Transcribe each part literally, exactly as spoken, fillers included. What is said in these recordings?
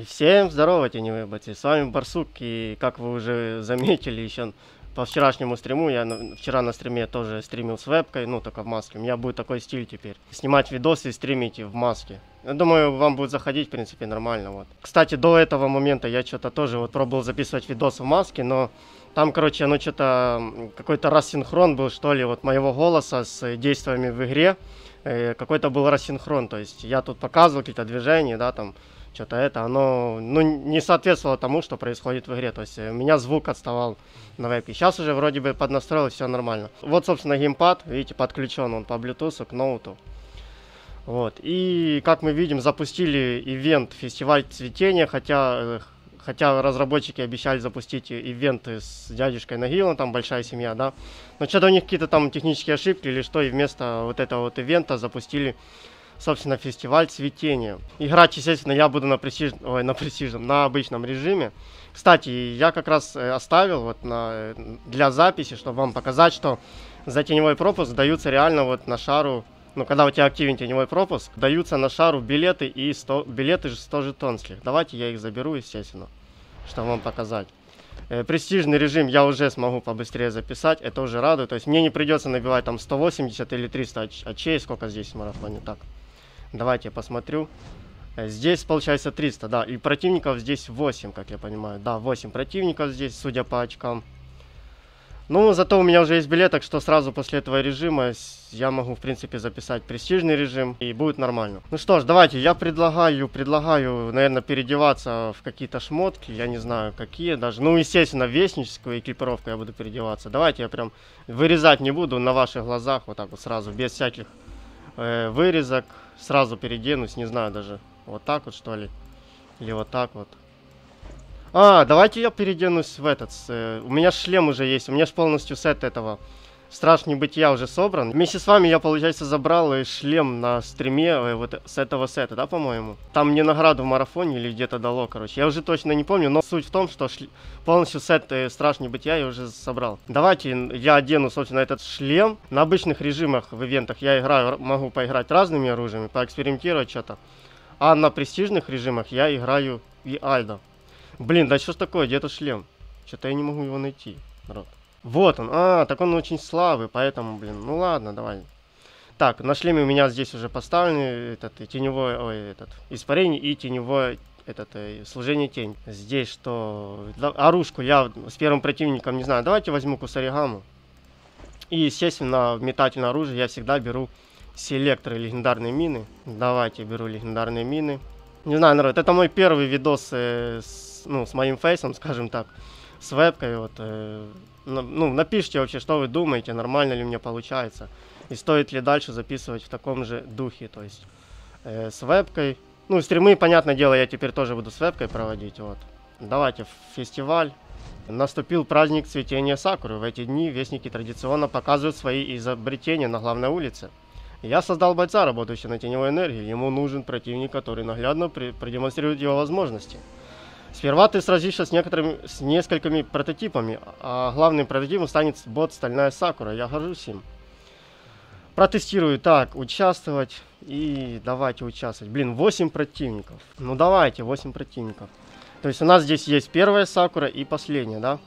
Всем здорово, теневые бойцы, с вами Барсук, и как вы уже заметили еще по вчерашнему стриму, я на, вчера на стриме тоже стримил с вебкой, ну только в маске, у меня будет такой стиль теперь, снимать видосы и стримить в маске. Я думаю, вам будет заходить, в принципе, нормально, вот. Кстати, до этого момента я что-то тоже вот пробовал записывать видос в маске, но там, короче, оно что-то, какой-то рассинхрон был, что ли, вот моего голоса с действиями в игре, э, какой-то был рассинхрон, то есть я тут показывал какие-то движения, да, там, что-то это, оно, ну, не соответствовало тому, что происходит в игре. То есть у меня звук отставал на вебке. Сейчас уже вроде бы поднастроил, все нормально. Вот, собственно, геймпад, видите, подключен он по Bluetooth к ноуту. Вот. И, как мы видим, запустили ивент «Фестиваль цветения», хотя, хотя разработчики обещали запустить ивенты с дядюшкой Нагилом, там большая семья, да. Но что-то у них какие-то там технические ошибки или что, и вместо вот этого вот ивента запустили, собственно, фестиваль цветения. Играть, естественно, я буду на престижном, ой, на престижном, на обычном режиме. Кстати, я как раз оставил вот на, для записи, чтобы вам показать, что за теневой пропуск даются реально вот на шару, ну, когда у тебя активен теневой пропуск, даются на шару билеты и сто, билеты сто жетонских. Давайте я их заберу, естественно, чтобы вам показать. Э, престижный режим я уже смогу побыстрее записать, это уже радует. То есть мне не придется набивать там сто восемьдесят или триста очей, сколько здесь в марафоне. Так. Давайте я посмотрю. Здесь получается триста, да. И противников здесь восемь, как я понимаю. Да, восемь противников здесь, судя по очкам. Ну, зато у меня уже есть билет, так что сразу после этого режима я могу, в принципе, записать престижный режим. И будет нормально. Ну что ж, давайте, я предлагаю, предлагаю, наверное, переодеваться в какие-то шмотки. Я не знаю, какие даже. Ну, естественно, вестническую экипировку я буду переодеваться. Давайте я прям вырезать не буду на ваших глазах. Вот так вот сразу, без всяких э, вырезок. Сразу переоденусь, не знаю даже, вот так вот что ли, или вот так вот. А, давайте я переоденусь в этот, э, у меня шлем уже есть, у меня же полностью сет этого Страж Небытия уже собран. Вместе с вами я, получается, забрал э, шлем на стриме э, вот с этого сета, да, по-моему? Там мне награду в марафоне или где-то дало, короче, я уже точно не помню, но суть в том, что шл... полностью сет э, Страж Небытия я уже собрал. Давайте я одену, собственно, этот шлем. На обычных режимах в ивентах я играю, могу поиграть разными оружиями, поэкспериментировать что-то. А на престижных режимах я играю и Альдо. Блин, да что ж такое, где этот шлем? Что-то я не могу его найти, народ. Вот он, а, так он очень слабый, поэтому, блин, ну ладно, давай. Так, на шлеме у меня здесь уже поставлены этот теневой, ой, этот, испарение и теневое, этот, э, служение тень. Здесь что, оружку я с первым противником, не знаю, давайте возьму Кусаригаму. И, естественно, в метательное оружие я всегда беру селекторы легендарные мины. Давайте беру легендарные мины. Не знаю, народ, это мой первый видос э, с, ну, с моим фейсом, скажем так, с вебкой, вот, э, ну, напишите вообще, что вы думаете, нормально ли мне получается. И стоит ли дальше записывать в таком же духе, то есть э, с вебкой. Ну, стримы, понятное дело, я теперь тоже буду с вебкой проводить, вот. Давайте в фестиваль. Наступил праздник цветения сакуры. В эти дни вестники традиционно показывают свои изобретения на главной улице. Я создал бойца, работающего на теневой энергии. Ему нужен противник, который наглядно продемонстрирует его возможности. Сперва ты сразишься с некоторыми, с несколькими прототипами, а главным прототипом станет бот Стальная Сакура. Я горжусь им. Протестирую. Так, участвовать. И давайте участвовать. Блин, восемь противников. Ну давайте, восемь противников. То есть у нас здесь есть первая Сакура и последняя, да?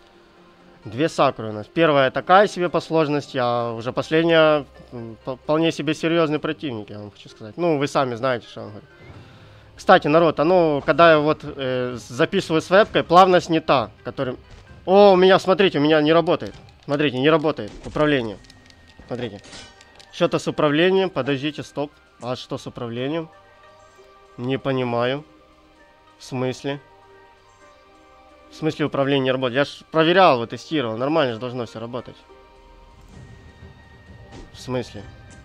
Две Сакуры у нас. Первая такая себе по сложности, а уже последняя вполне себе серьезный противник, я вам хочу сказать. Ну, вы сами знаете, что он говорит. Кстати, народ, оно, когда я вот э, записываю с вебкой, плавно снята, который... О, у меня, смотрите, у меня не работает. Смотрите, не работает управление. Смотрите. Что-то с управлением, подождите, стоп. А что с управлением? Не понимаю. В смысле? В смысле управление не работает? Я ж проверял, вот тестировал, нормально же должно все работать. В смысле?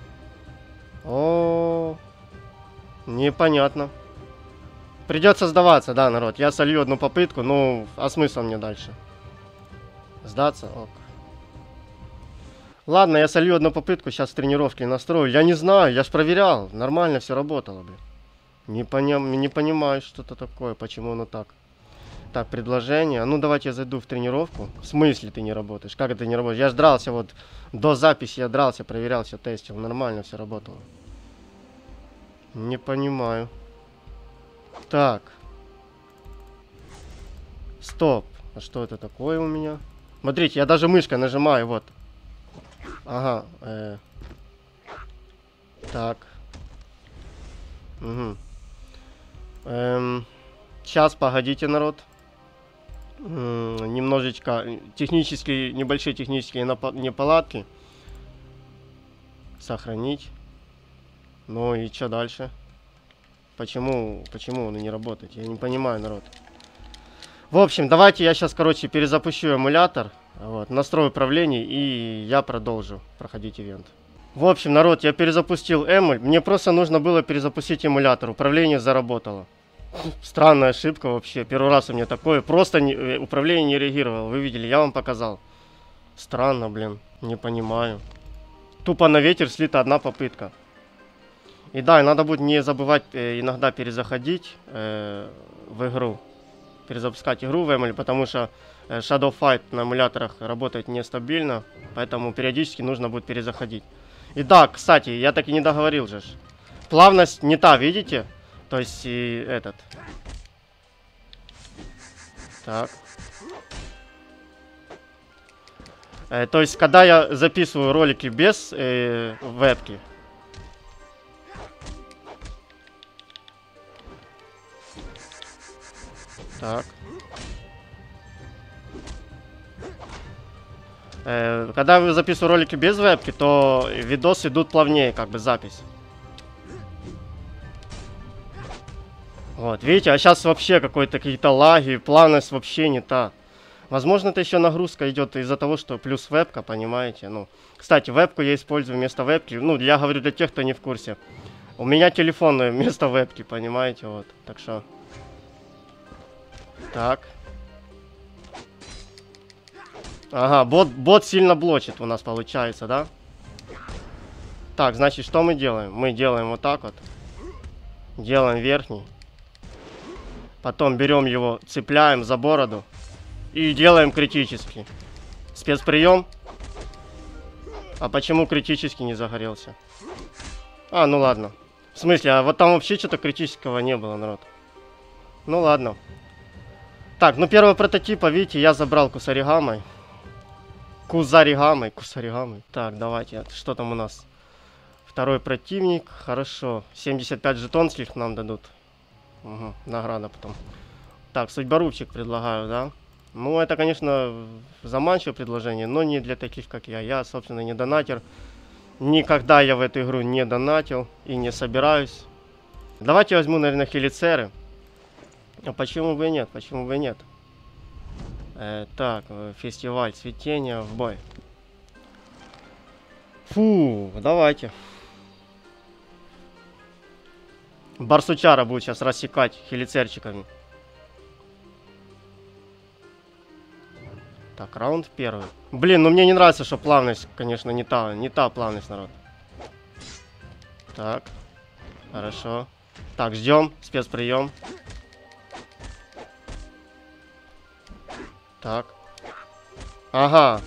О, непонятно. Придется сдаваться, да, народ. Я солью одну попытку, ну, а смысл мне дальше? Сдаться? Ок. Ладно, я солью одну попытку, сейчас тренировки настрою. Я не знаю, я ж проверял, нормально все работало, блин. Не, поним, не понимаю, что-то такое, почему оно так. Так, предложение. Ну, давайте я зайду в тренировку. В смысле ты не работаешь? Как это не работаешь? Я ж дрался вот до записи, я дрался, проверял, все тестил. Нормально все работало. Не понимаю. Так. Стоп. А что это такое у меня? Смотрите, я даже мышкой нажимаю, вот. Ага. Э. Так. Угу. Эм. Сейчас, погодите, народ. М-м, немножечко технические, небольшие технические неполадки. Сохранить. Ну и что дальше? Почему, почему он не работает? Я не понимаю, народ. В общем, давайте я сейчас, короче, перезапущу эмулятор. Вот, настрою управление и я продолжу проходить ивент. В общем, народ, я перезапустил эмуль. Мне просто нужно было перезапустить эмулятор. Управление заработало. Странная ошибка вообще. Первый раз у меня такое. Просто не, управление не реагировало. Вы видели, я вам показал. Странно, блин. Не понимаю. Тупо на ветер слита одна попытка. И да, надо будет не забывать э, иногда перезаходить э, в игру. Перезапускать игру в эмуле, потому что э, Shadow Fight на эмуляторах работает нестабильно. Поэтому периодически нужно будет перезаходить. И да, кстати, я так и не договорил же. Плавность не та, видите? То есть и этот. Так. Э, то есть, когда я записываю ролики без э, вебки. Так. Э, когда вы записываете ролики без вебки, то видосы идут плавнее, как бы запись. Вот, видите, а сейчас вообще какой-то какие-то лаги, плавность вообще не та. Возможно, это еще нагрузка идет из-за того, что плюс вебка, понимаете. Ну, кстати, вебку я использую вместо вебки. Ну, я говорю для тех, кто не в курсе. У меня телефон вместо вебки, понимаете, вот. Так что. Так. Ага, бот, бот сильно блочит у нас получается, да? Так, значит, что мы делаем? Мы делаем вот так вот. Делаем верхний. Потом берем его, цепляем за бороду. И делаем критический. Спецприем. А почему критический не загорелся? А, ну ладно. В смысле, а вот там вообще что-то критического не было, народ. Ну ладно. Так, ну первого прототипа, видите, я забрал кусаригамой. Кузаригамой, кусаригамой. Так, давайте, что там у нас? Второй противник, хорошо. семьдесят пять жетонских нам дадут. Угу, награда потом. Так, судьборубчик предлагаю, да? Ну, это, конечно, заманчивое предложение, но не для таких, как я. Я, собственно, не донатер. Никогда я в эту игру не донатил и не собираюсь. Давайте возьму, наверное, хелицеры. А почему бы и нет? Почему бы и нет? Э, так, фестиваль цветения, в бой. Фу, давайте. Барсучара будет сейчас рассекать хелицерчиками. Так, раунд первый. Блин, ну мне не нравится, что плавность, конечно, не та, не та плавность, народ. Так, хорошо. Так, ждем, спецприем. Так. Ага.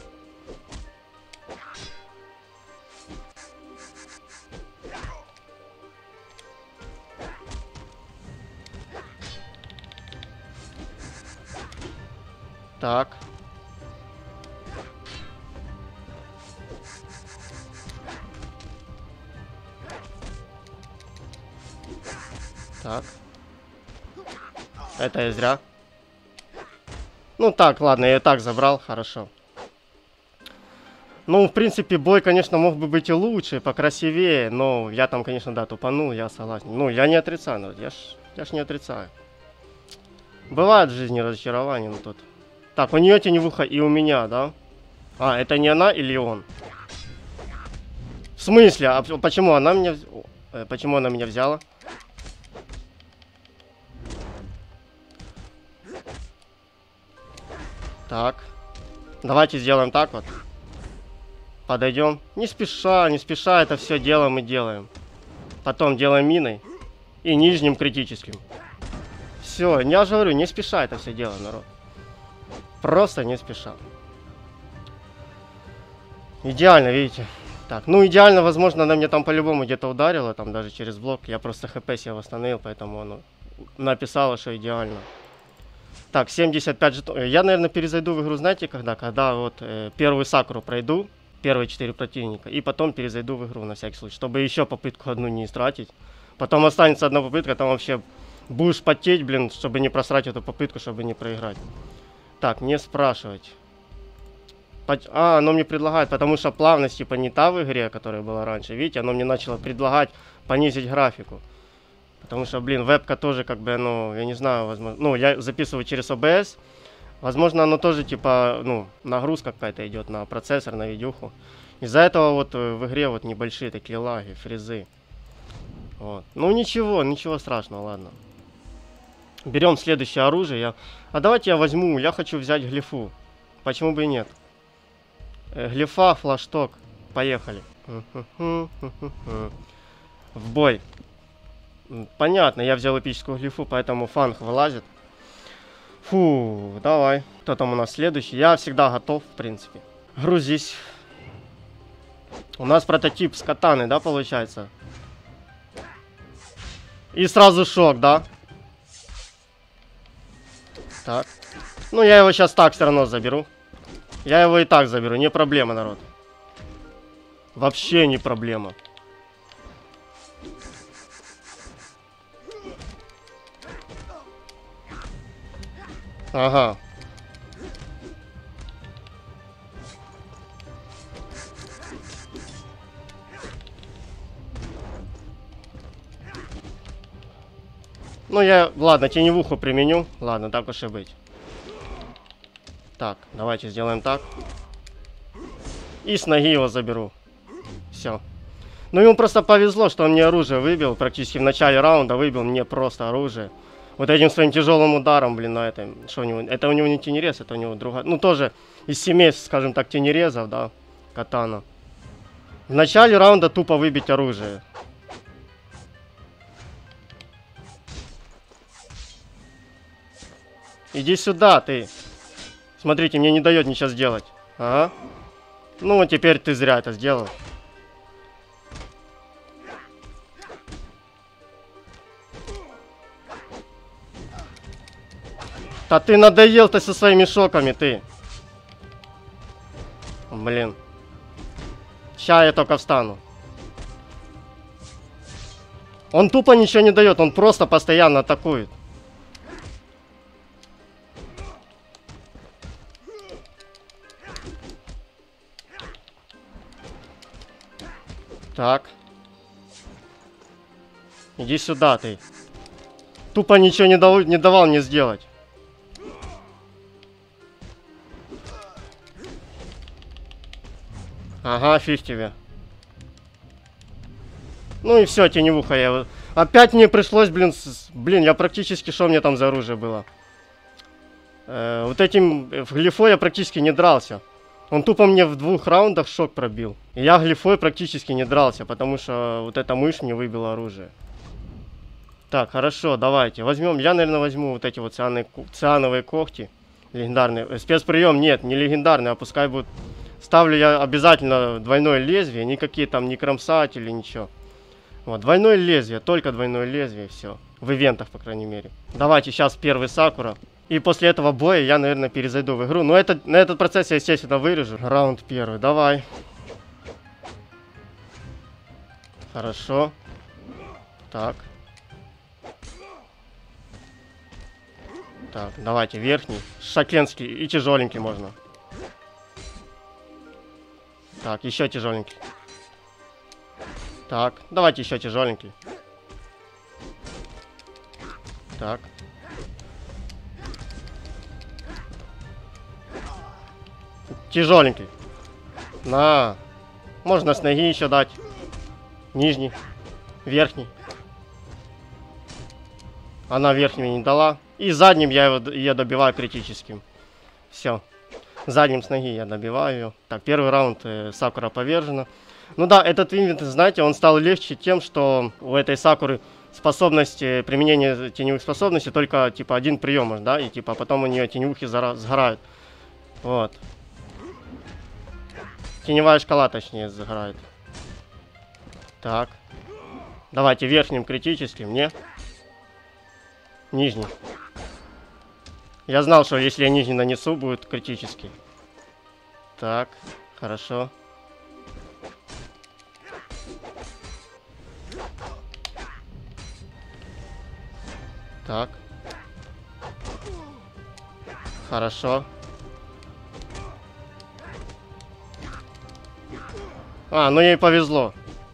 Так. Так. Это я зря. Ну так, ладно, я и так забрал, хорошо. Ну, в принципе, бой, конечно, мог бы быть и лучше, покрасивее, но я там, конечно, да, тупанул, я согласен. Ну, я не отрицаю, я ж, я ж не отрицаю. Бывает в жизни разочарование, ну тут. Так, у нее теневуха и у меня, да? А, это не она или он? В смысле? А почему она меня... Почему она меня взяла? Так. Давайте сделаем так вот. Подойдем. Не спеша, не спеша это все делаем и делаем. Потом делаем миной. И нижним критическим. Все, я же говорю, не спеша это все делаем, народ. Просто не спеша. Идеально, видите. Так, ну идеально, возможно, она мне там по-любому где-то ударила, там даже через блок. Я просто хп себе восстановил, поэтому оно написало, что идеально. Так, семьдесят пять жетонов. Я, наверное, перезайду в игру, знаете, когда? Когда вот э, первую Сакуру пройду, первые четыре противника, и потом перезайду в игру на всякий случай, чтобы еще попытку одну не истратить. Потом останется одна попытка, там вообще будешь потеть, блин, чтобы не просрать эту попытку, чтобы не проиграть. Так, не спрашивать. А, оно мне предлагает, потому что плавность типа не та в игре, которая была раньше. Видите, оно мне начало предлагать понизить графику. Потому что, блин, вебка тоже как бы, ну, я не знаю, возможно... Ну, я записываю через о бэ эс. Возможно, оно тоже типа, ну, нагрузка какая-то идет на процессор, на видюху. Из-за этого вот в игре вот небольшие такие лаги, фризы. Вот. Ну, ничего, ничего страшного, ладно. Берем следующее оружие. Я... А давайте я возьму, я хочу взять глифу. Почему бы и нет? Глифа, флашток. Поехали. В бой. Понятно, я взял эпическую глифу, поэтому фанг вылазит. Фу, давай. Кто там у нас следующий? Я всегда готов, в принципе. Грузись. У нас прототип с катаны, да, получается? И сразу шок, да? Так. Ну, я его сейчас так все равно заберу. Я его и так заберу, не проблема, народ. Вообще не проблема. Ага. Ну, я, ладно, теневуху применю. Ладно, так уж и быть. Так, давайте сделаем так. И с ноги его заберу. Все. Ну, ему просто повезло, что он мне оружие выбил. Практически в начале раунда выбил мне просто оружие. Вот этим своим тяжелым ударом, блин, на этом. Что у него? Это у него не тенерез, это у него другая. Ну, тоже из семейств, скажем так, тенерезов, да. Катана. В начале раунда тупо выбить оружие. Иди сюда, ты. Смотрите, мне не дает ничего сделать. Ага. Ну, вот теперь ты зря это сделал. Да ты надоел-то со своими шоками, ты. Блин. Ща я только встану. Он тупо ничего не дает, он просто постоянно атакует. Так. Иди сюда, ты. Тупо ничего не, дал, не давал мне сделать. Ага, фиг тебе. Ну и все, теневуха я. Опять мне пришлось, блин, с... блин, я практически, что мне там за оружие было? Э, вот этим в глифой я практически не дрался. Он тупо мне в двух раундах шок пробил. И я глифой практически не дрался, потому что вот эта мышь мне выбила оружие. Так, хорошо, давайте. Возьмем, я, наверное, возьму вот эти вот циановые, циановые когти. Легендарные. Спецприем, нет, не легендарные, а пускай будут... Ставлю я обязательно двойное лезвие, никакие там не кромсатели, ничего. Вот, двойное лезвие, только двойное лезвие, все. В ивентах, по крайней мере. Давайте сейчас первый Сакура. И после этого боя я, наверное, перезайду в игру. Но это, на этот процесс я, естественно, вырежу. Раунд первый, давай. Хорошо. Так. Так, давайте верхний. Шакленский и тяжеленький можно. Так, еще тяжеленький. Так, давайте еще тяжеленький. Так. Тяжеленький. На. Можно с ноги еще дать. Нижний. Верхний. Она верхним не дала. И задним я его я добиваю критическим. Все. Задним с ноги я добиваю ее. Так, первый раунд э, Сакура повержена. Ну да, этот инвент, знаете, он стал легче тем, что у этой Сакуры способность применения теневых способностей только типа один прием, да, и типа потом у нее теневухи сгорают. Вот. Теневая шкала, точнее, сгорает. Так. Давайте верхним критическим, не. Нижний. Я знал, что если я нижний нанесу, будет критический. Так, хорошо. Так. Хорошо. А, ну ей повезло.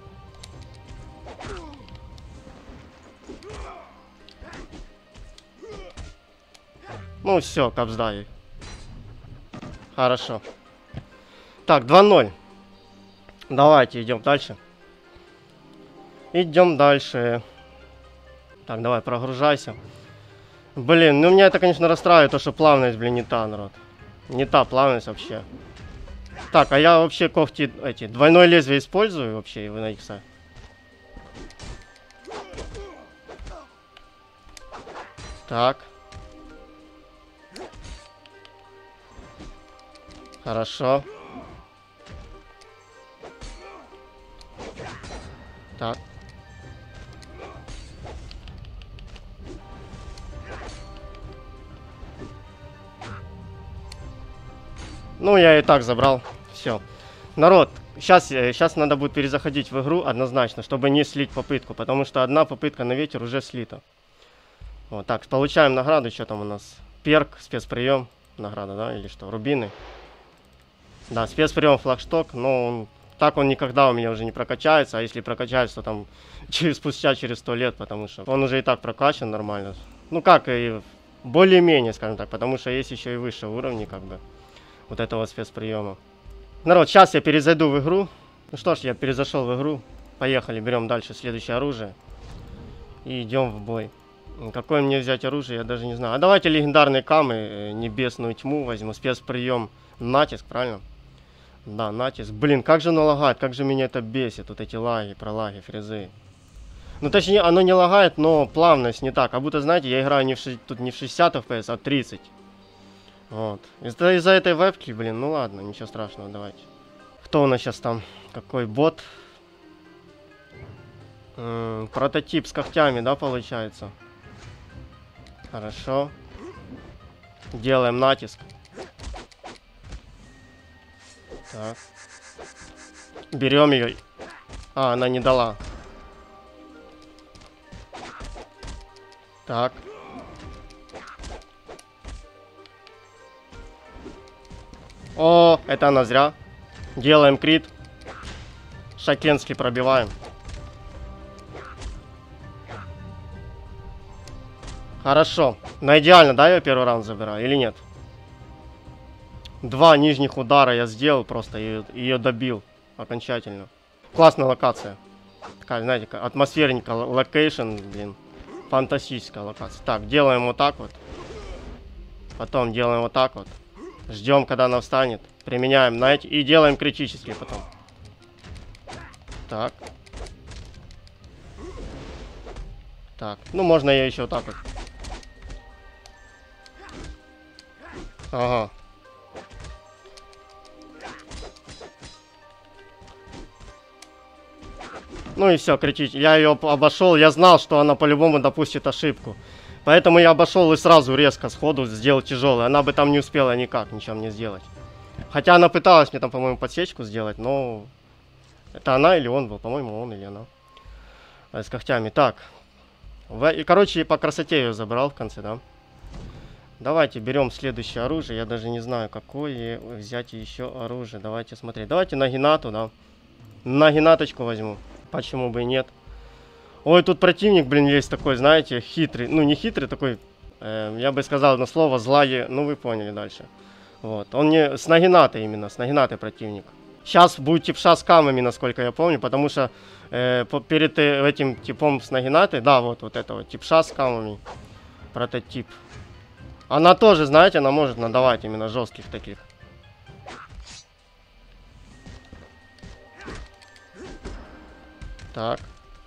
Ну все, капсдай. Хорошо. Так, два ноль. Давайте идем дальше. Идем дальше. Так, давай, прогружайся. Блин, ну меня это, конечно, расстраивает, то, что плавность, блин, не та, народ. Не та плавность вообще. Так, а я вообще когти, эти, двойное лезвие использую вообще, вы на икса. Так. Хорошо. Так. Ну, я и так забрал. Все. Народ, сейчас, сейчас надо будет перезаходить в игру однозначно, чтобы не слить попытку. Потому что одна попытка на ветер уже слита. Вот так, получаем награду. Что там у нас? Перк, спецприем. Награда, да? Или что? Рубины. Да, спецприем флагшток. Но он, так он никогда у меня уже не прокачается. А если прокачается, то там через, спустя через сто лет. Потому что он уже и так прокачан нормально. Ну как, и более-менее, скажем так. Потому что есть еще и выше уровни, как бы. Вот этого спецприема. Народ, сейчас я перезайду в игру. Ну что ж, я перезашел в игру. Поехали, берем дальше следующее оружие. И идем в бой. Какое мне взять оружие, я даже не знаю. А давайте легендарные камы, небесную тьму возьму. Спецприем натиск, правильно? Да, натиск. Блин, как же оно лагает, как же меня это бесит. Вот эти лаги, пролаги, фрезы. Ну точнее, оно не лагает, но плавность не так. Как будто, знаете, я играю не в, тут не в шестьдесят эф пи эс, а тридцать. Вот. Из-за из этой вебки, блин, ну ладно, ничего страшного, давайте. Кто у нас сейчас там? Какой бот? М-м, прототип с когтями, да, получается? Хорошо. Делаем натиск. Так. Берем ее. А, она не дала. Так. О, это она зря. Делаем крит. Шакенский пробиваем. Хорошо. На идеально, да, я первый раунд забираю или нет? Два нижних удара я сделал, просто ее, ее добил окончательно. Классная локация. Такая, знаете, атмосферненькая локейшн, блин. Фантастическая локация. Так, делаем вот так вот. Потом делаем вот так вот. Ждем, когда она встанет. Применяем на эти. И делаем критический потом. Так. Так. Ну, можно ее еще вот так вот. Ага. Ну и все, критический. Я ее обошел. Я знал, что она по-любому допустит ошибку. Поэтому я обошел и сразу резко сходу сделал тяжелый. Она бы там не успела никак ничего мне сделать. Хотя она пыталась мне там, по-моему, подсечку сделать, но... Это она или он был? По-моему, он или она. С когтями. Так. И, короче, по красоте ее забрал в конце, да? Давайте берем следующее оружие. Я даже не знаю, какое взять еще оружие. Давайте смотреть. Давайте на Генату, да? На Генаточку возьму. Почему бы и нет? Ой, тут противник, блин, есть такой, знаете, хитрый. Ну, не хитрый, такой, э, я бы сказал на слово, злая. Ну, вы поняли дальше. Вот. Он не с Нагинатой именно, с Нагинатой противник. Сейчас будет типша с камами, насколько я помню, потому что э, по, перед э, этим типом с Нагинатой, да, вот, вот это вот, типша с камами, прототип. Она тоже, знаете, она может надавать именно жестких таких. Так.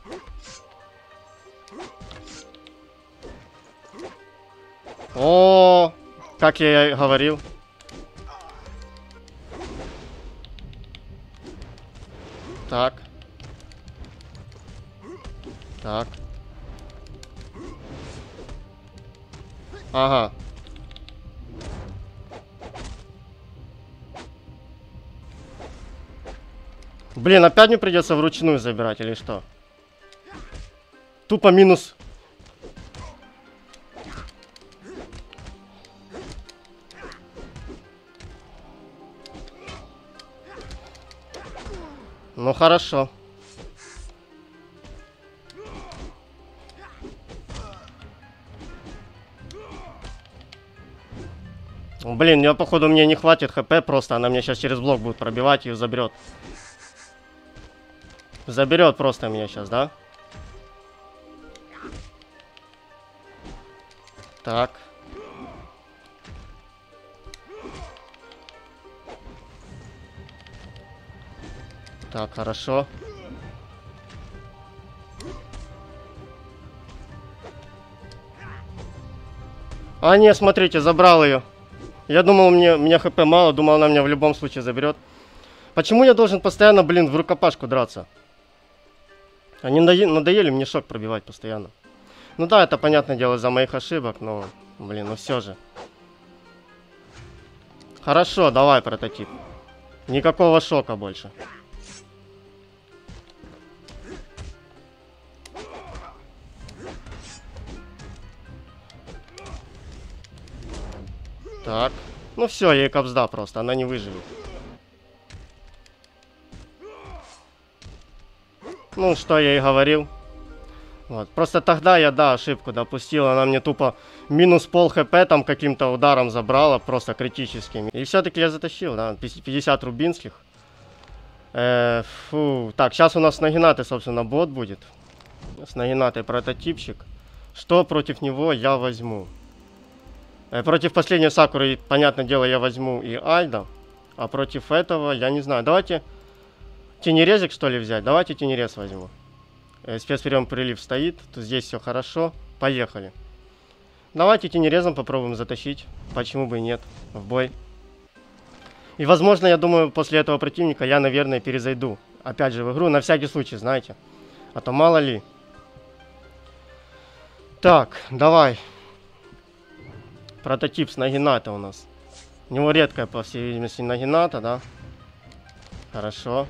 О, как я и говорил. Так. Так. Ага. Блин, опять мне придется вручную забирать или что? Тупо минус. Ну хорошо. Блин, я походу мне не хватит хп просто, она мне сейчас через блок будет пробивать и заберет. Заберет просто меня сейчас, да? Так. Так, хорошо. А, не, смотрите, забрал ее. Я думал, мне, мне хп мало, думал, она меня в любом случае заберет. Почему я должен постоянно, блин, в рукопашку драться? Они надоели мне шок пробивать постоянно. Ну да, это понятное дело из-за моих ошибок, но, блин, ну все же. Хорошо, давай, прототип. Никакого шока больше. Так. Ну все, ей капсда просто, она не выживет. Ну, что я и говорил. Вот. Просто тогда я, да, ошибку допустил. Она мне тупо минус пол хп там каким-то ударом забрала, просто критическим. И все-таки я затащил, да, пятьдесят рубинских. Э, фу. Так, сейчас у нас с Нагинатой, собственно, бот будет. С Нагинатой прототипчик. Что против него я возьму? Э, против последней Сакуры, понятное дело, я возьму и Альда. А против этого, я не знаю. Давайте тенерезик, что ли, взять? Давайте тенерез возьму. Э, спецприем прилив стоит. Тут здесь все хорошо. Поехали. Давайте тенерезом попробуем затащить. Почему бы и нет? В бой. И, возможно, я думаю, после этого противника я, наверное, перезайду. Опять же, в игру. На всякий случай, знаете. А то мало ли. Так, давай. Прототип с Нагината у нас. У него редкая, по всей видимости, Нагината, да? Хорошо.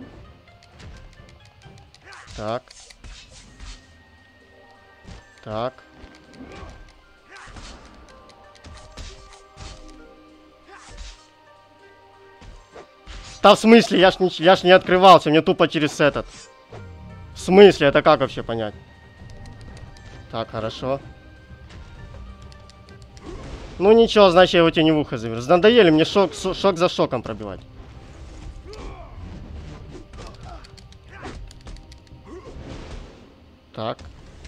Так. Так. Да в смысле? Я ж не, я ж не открывался, мне тупо через этот. В смысле? Это как вообще понять? Так, хорошо. Ну ничего, значит я его теневуха заберу. Надоели мне шок, шок за шоком пробивать. Так.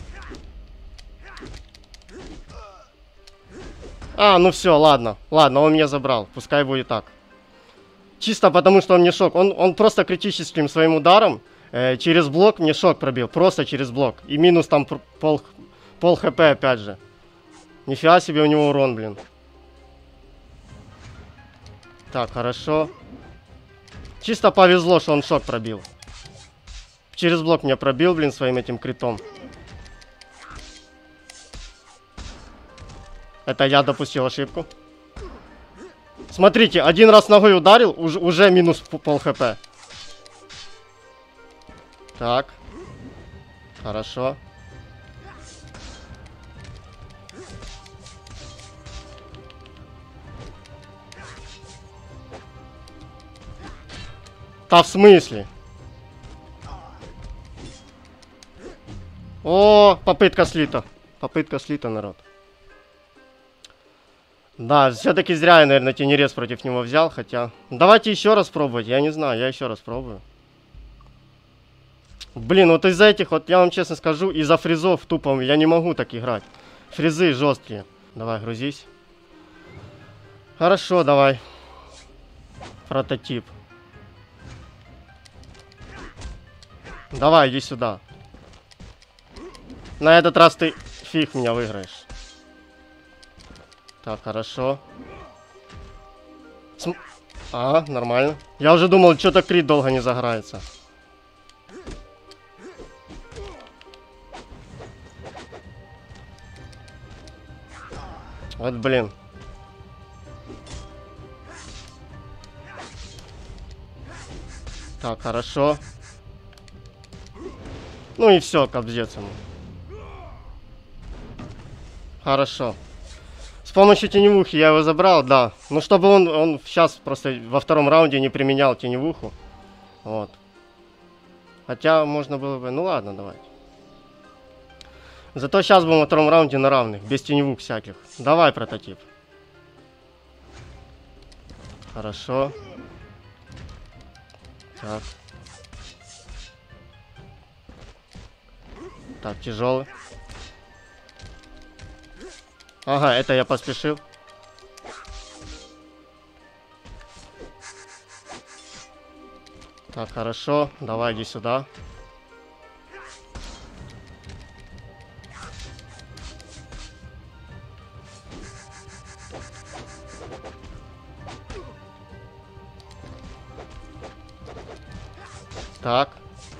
А, ну все, ладно. Ладно, он меня забрал. Пускай будет так. Чисто потому, что он мне шок. Он, он просто критическим своим ударом э, через блок мне шок пробил. Просто через блок. И минус там пол, пол хп опять же. Нифига себе у него урон, блин. Так, хорошо. Чисто повезло, что он шок пробил. Через блок меня пробил, блин, своим этим критом. Это я допустил ошибку. Смотрите, один раз ногой ударил, уже, уже минус пол хп. Так. Хорошо. Да в смысле? О, попытка слита. Попытка слита, народ. Да, все-таки зря я, наверное, тенерез против него взял, хотя... Давайте еще раз пробовать, я не знаю, я еще раз пробую. Блин, вот из-за этих, вот я вам честно скажу, из-за фризов тупо я не могу так играть. Фризы жесткие. Давай, грузись. Хорошо, давай. Прототип. Давай, иди сюда. На этот раз ты фиг меня выиграешь. Так, хорошо. См... А, нормально. Я уже думал, что-то крит долго не загорается. Вот, блин. Так, хорошо. Ну и все, кобздец ему. Хорошо. С помощью теневухи я его забрал, да. Ну, чтобы он, он сейчас просто во втором раунде не применял теневуху. Вот. Хотя можно было бы... Ну ладно, давайте. Зато сейчас будем во втором раунде на равных, без теневух всяких. Давай, прототип. Хорошо. Так. Так, тяжелый. Ага, это я поспешил. Так, хорошо. Давай, иди сюда. Так.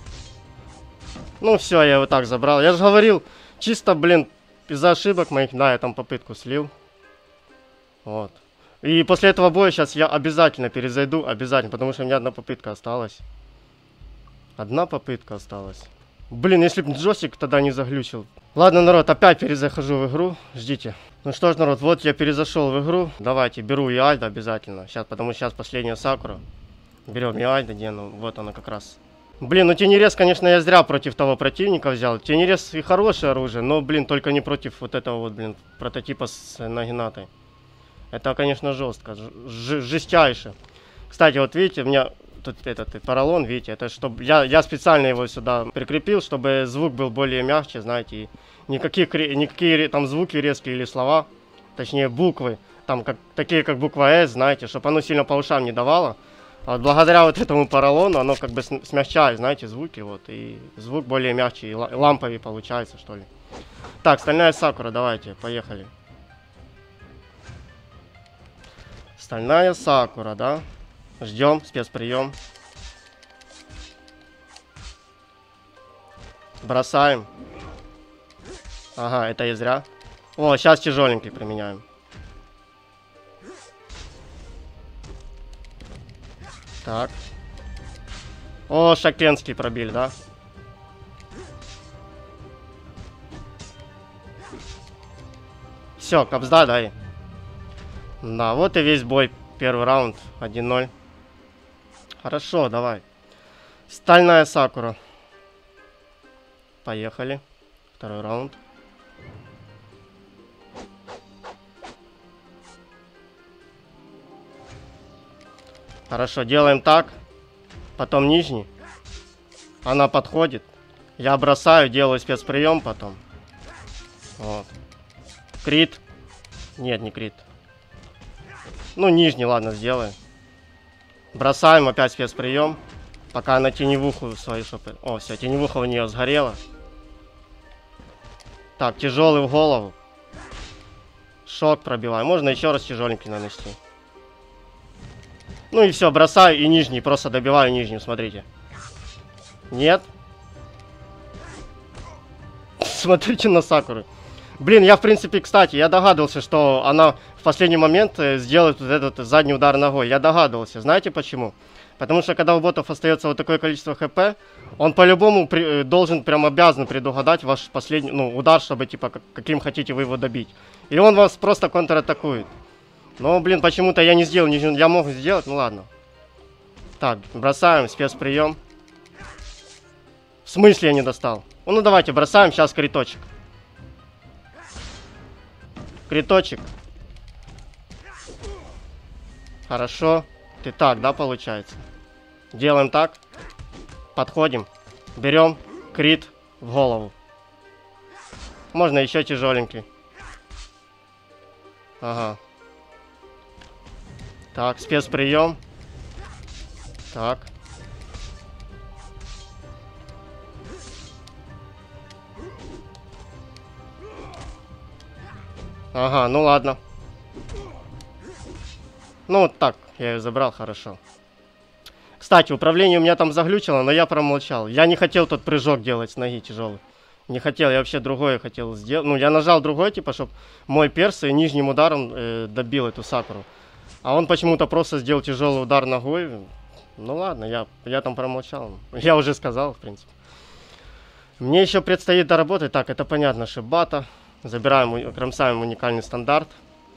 Ну все, я его так забрал. Я же говорил, чисто, блин, из-за ошибок моих, да, я там попытку слил. Вот. И после этого боя сейчас я обязательно перезайду, обязательно, потому что у меня одна попытка осталась. Одна попытка осталась. Блин, если бы джойстик тогда не заглючил. Ладно, народ, опять перезахожу в игру. Ждите. Ну что ж, народ, вот я перезашел в игру. Давайте, беру и Альда обязательно. Сейчас, потому что сейчас последняя Сакура. Берем и Альда, где ну, вот она как раз. Блин, ну тенерез, конечно, я зря против того противника взял. Тенерез и хорошее оружие, но, блин, только не против вот этого вот, блин, прототипа с Нагинатой. Это, конечно, жестко, ж жестчайше. Кстати, вот видите, у меня тут этот поролон, видите, это чтобы я, я специально его сюда прикрепил, чтобы звук был более мягче, знаете, и никаких, никакие там звуки резкие или слова, точнее буквы, там как, такие как буква С, знаете, чтобы оно сильно по ушам не давало. А вот благодаря вот этому поролону оно как бы смягчает, знаете, звуки, вот, и звук более мягче, и ламповый получается, что ли. Так, стальная Сакура, давайте, поехали. Стальная Сакура, да? Ждем, спецприем. Бросаем. Ага, это я зря. О, сейчас тяжеленький применяем. Так. О, Шакенский пробили, да? Все, капсда, дай. Да, вот и весь бой. Первый раунд. один ноль. Хорошо, давай. Стальная Сакура. Поехали. Второй раунд. Хорошо, делаем так. Потом нижний. Она подходит. Я бросаю, делаю спецприем потом. Вот. Крит. Нет, не крит. Ну, нижний, ладно, сделаем. Бросаем опять спецприем. Пока на теневуху свою шопы. О, все, теневуха у нее сгорела. Так, тяжелый в голову. Шок пробиваем. Можно еще раз тяжеленький нанести. Ну и все, бросаю и нижний, просто добиваю нижним, смотрите. Нет. Смотрите на Сакуру. Блин, я в принципе, кстати, я догадывался, что она в последний момент сделает вот этот задний удар ногой. Я догадывался. Знаете почему? Потому что когда у ботов остается вот такое количество хп, он по-любому при, должен, прям обязан предугадать ваш последний, ну, удар, чтобы типа как, каким хотите вы его добить. И он вас просто контратакует. Но, блин, почему-то я не сделал, не, я мог сделать, ну ладно. Так, бросаем спецприем. В смысле я не достал? Ну давайте, бросаем, сейчас криточек. Криточек. Хорошо. Ты так, да, получается? Делаем так. Подходим. Берем крит в голову. Можно еще тяжеленький. Ага. Так, спецприем. Так. Ага, ну ладно. Ну вот так, я ее забрал, хорошо. Кстати, управление у меня там заглючило, но я промолчал. Я не хотел тот прыжок делать с ноги тяжелый. Не хотел, я вообще другое хотел сделать. Ну, я нажал другой, типа, чтобы мой перс нижним ударом э, добил эту Сакуру. А он почему-то просто сделал тяжелый удар ногой. Ну ладно, я, я там промолчал. Я уже сказал, в принципе. Мне еще предстоит доработать. Так, это понятно, шибата. Забираем, кромсаем уникальный стандарт.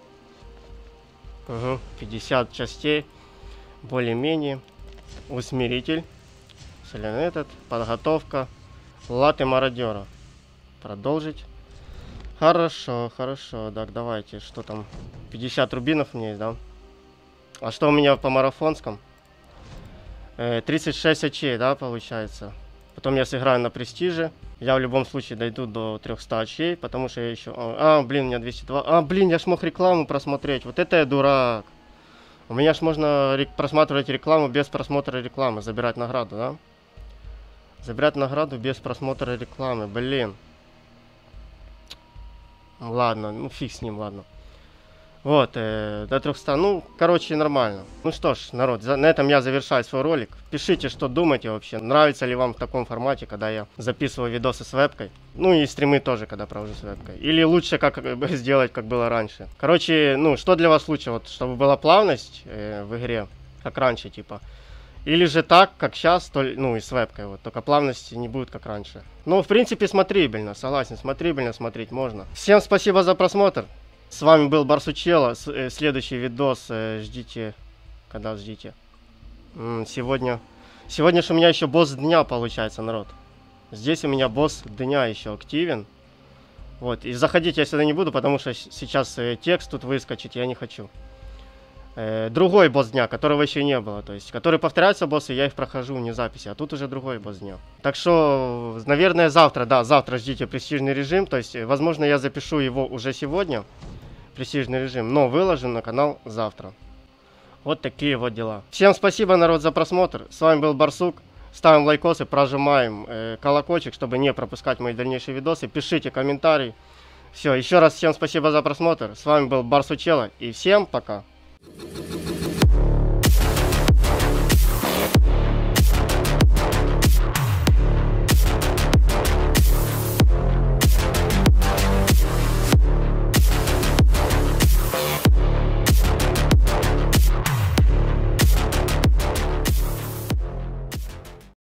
Угу, пятьдесят частей. Более-менее. Усмиритель. Соляный этот. Подготовка. Латы мародера. Продолжить. Хорошо, хорошо. Так, давайте. Что там? пятьдесят рубинов у меня есть, да? А что у меня по марафонском? Э, тридцать шесть очей, да, получается. Потом я сыграю на престиже. Я в любом случае дойду до трёхсот очей, потому что я еще... А, блин, у меня двести два. А, блин, я ж мог рекламу просмотреть. Вот это я дурак. У меня ж можно рек... просматривать рекламу без просмотра рекламы. Забирать награду, да? Забирать награду без просмотра рекламы. Блин. Ладно, ну фиг с ним, ладно. Вот, э, до трёхсот, ну, короче, нормально. Ну что ж, народ, за, на этом я завершаю свой ролик. Пишите, что думаете вообще, нравится ли вам в таком формате, когда я записываю видосы с вебкой. Ну и стримы тоже, когда провожу с вебкой. Или лучше, как сделать, как было раньше. Короче, ну, что для вас лучше, вот, чтобы была плавность э, в игре, как раньше, типа. Или же так, как сейчас, то, ну, и с вебкой, вот, только плавности не будет, как раньше. Ну, в принципе, смотрибельно, согласен, смотрибельно смотреть можно. Всем спасибо за просмотр. С вами был Барсучелло. Следующий видос ждите. Когда ждите? Сегодня. Сегодня же у меня еще босс дня получается, народ. Здесь у меня босс дня еще активен. Вот. И заходить я сюда не буду, потому что сейчас текст тут выскочит, я не хочу. Другой босс дня, которого еще не было. То есть, которые повторяются боссы, я их прохожу не записи. А тут уже другой босс дня. Так что, наверное, завтра, да, завтра ждите престижный режим. То есть, возможно, я запишу его уже сегодня. Престижный режим, но выложим на канал завтра. Вот такие вот дела. Всем спасибо, народ, за просмотр. С вами был Барсук. Ставим лайкосы, прожимаем э, колокольчик, чтобы не пропускать мои дальнейшие видосы. Пишите комментарии. Все, еще раз всем спасибо за просмотр. С вами был Барсучелло и всем пока.